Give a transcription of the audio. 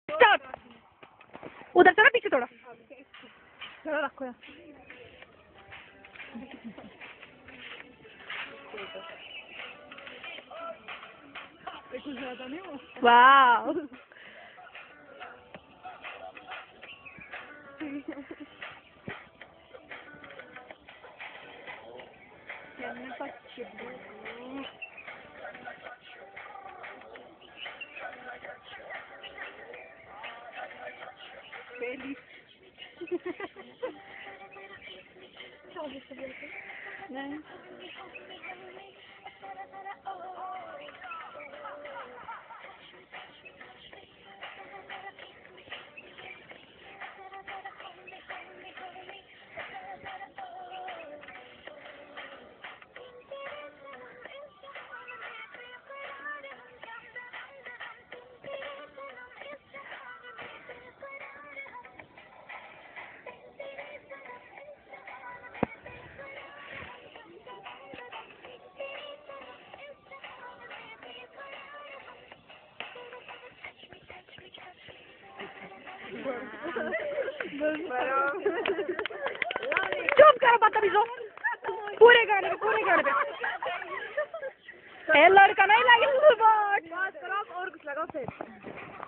Start. उधर चला पीछे थोड़ा, चलो रखो यार। वाह नहीं चुप करो बदतमीजों। पूरे गाने पे लड़का नहीं लगे और कुछ लगाओ फिर।